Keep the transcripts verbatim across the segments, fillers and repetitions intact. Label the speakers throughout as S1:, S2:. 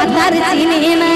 S1: ভাতার চিনে না।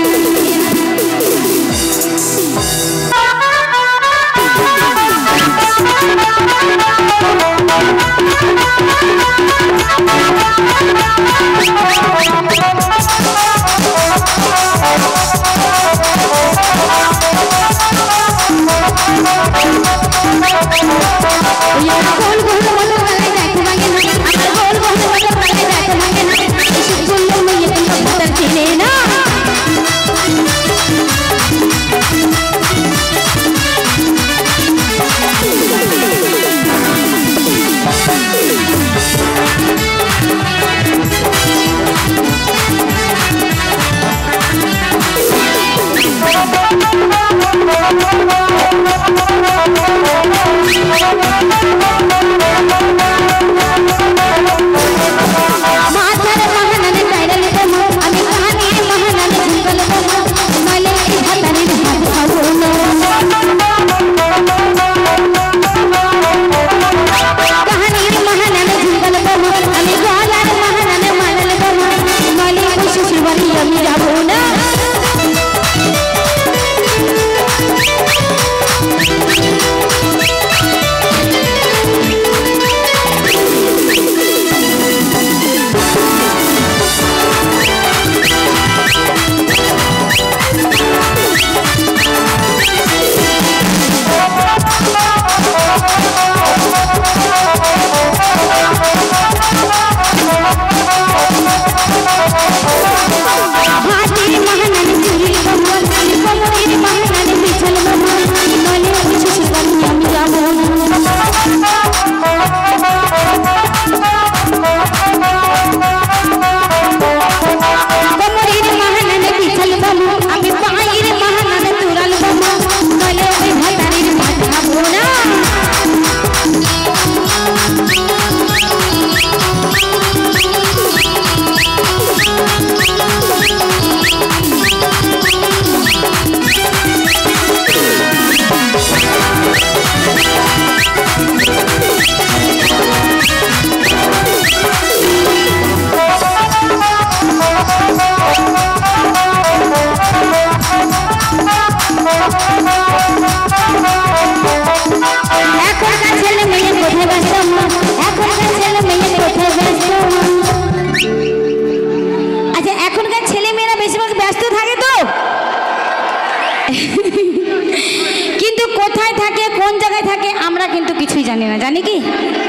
S1: কিন্তু কোথায় থাকে কোন জায়গায় থাকে আমরা কিন্তু কিছুই জানি না, জানি কি?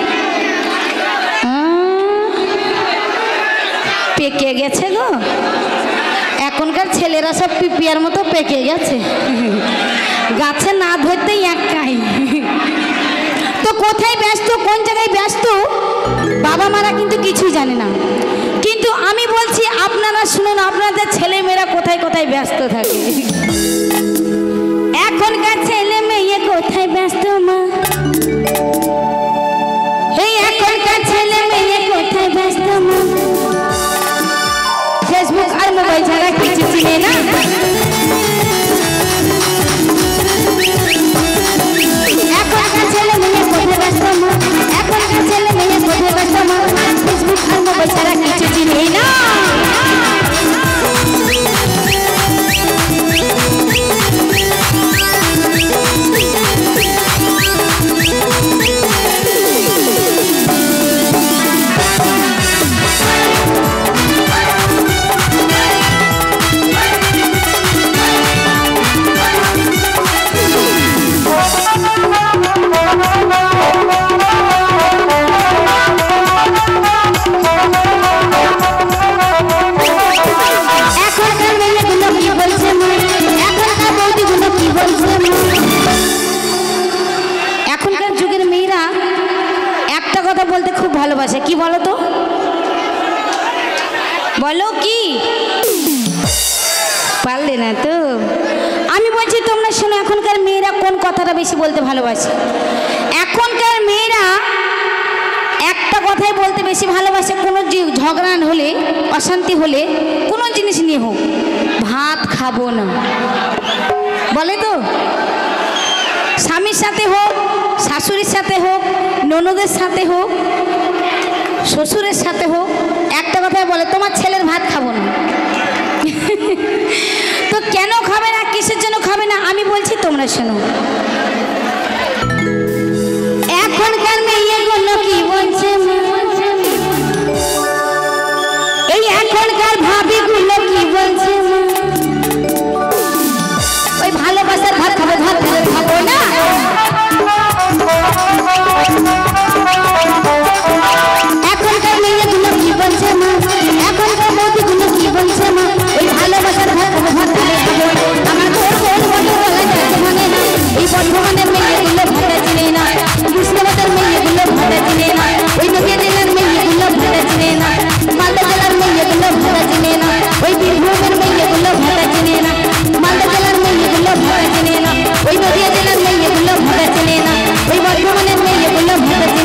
S1: পেকে গেছে গো, এখনকার ছেলেরা সব পিপিয়ার মতো পেকে গেছে, গাছে না ধরতেই একটাই। তো কোথায় ব্যস্ত কোন জায়গায় ব্যস্ত বাবা মারা কিন্তু কিছুই জানে না। কিন্তু আমি বলছি আপনারা শুনুন, আপনাদের ছেলে মেয়েরা কোথায় কোথায় ব্যস্ত থাকে। এখনকার ছেলে মেয়ে কোথায় ব্যস্ত মা, এই এখনকার ছেলে মেয়ে কোথায় ব্যস্ত মা, ফেসবুক আর মোবাইল ছাড়া কিছু চিনে না। এখনকার ছেলে মেয়ে কোথায় ব্যস্ত মা, এখনকার ছেলে মেয়ে কোথায় ব্যস্ত মা, ফেসবুক আর মোবাইল ছাড়া কিছু চিনে না। বলতে খুব ভালোবাসে, কি বলো তো, বলো কি পারলে না তো? আমি বলছি তোমরা শোনো, এখনকার মেয়েরা কোন কথাটা বেশি বলতে ভালোবাসে? এখনকার মেয়েরা একটা কথাই বলতে বেশি ভালোবাসে, কোনো ঝগড়া হলে অশান্তি হলে কোনো জিনিস নিয়ে হোক, ভাত খাবো না বলে তো, স্বামীর সাথে হোক, শাশুড়ির সাথে হোক, ননদের সাথে হোক, শ্বশুরের সাথে হোক, একটা কথাই বলে তোমার ছেলের ভাত খাবো না। তো কেন খাবে না, কিসের জন্য খাবে না আমি বলছি, তোমরা শোনো। এখনকার মেয়েগুলো কি বলছে, এই এখনকার ভাবিগুলো কি বলছে, ওই ভালোবাসার ভাত খাবো, ভাত খাবো খাবো না। এখনকার মেয়েগুলো কি বলছে মা, এখনকার বৌদিগুলো কি বলছে মা, ওই ভালোবাসার ভাত খাবো, ভাত খাবো খাবো। আমার তোর বোন বলে বলা যাচ্ছে মানে না, এই বর্ধমানের মেয়েগুলো ভাটা চিনে না, কৃষ্ণনগরের মেয়েগুলো ভাটা চিনে না, ওই নদিয়া জেলার মেয়েগুলো ভাটা চিনে না, মালদা জেলার মেয়েগুলো ভাটা চিনে না, ওই বীরভূমের মেয়েগুলো ভাটা চিনে না, মালদা জেলার মেয়েগুলো ভাটা চিনে না, ওই নদিয়া জেলার মেয়েগুলো ভাটা চিনে না, ওই বর্ধমানের মেয়েগুলো ভাটা